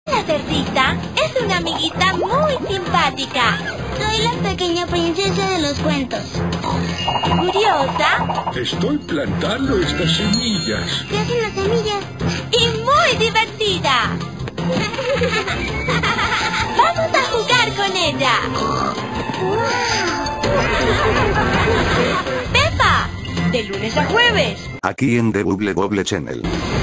La cerdita es una amiguita muy simpática. Soy la pequeña princesa de los cuentos. Curiosa. Estoy plantando estas semillas. ¿Qué hacen las semillas? Y muy divertida. Vamos a jugar con ella. Pepa, de lunes a jueves. Aquí en The Bubble Bobble Channel.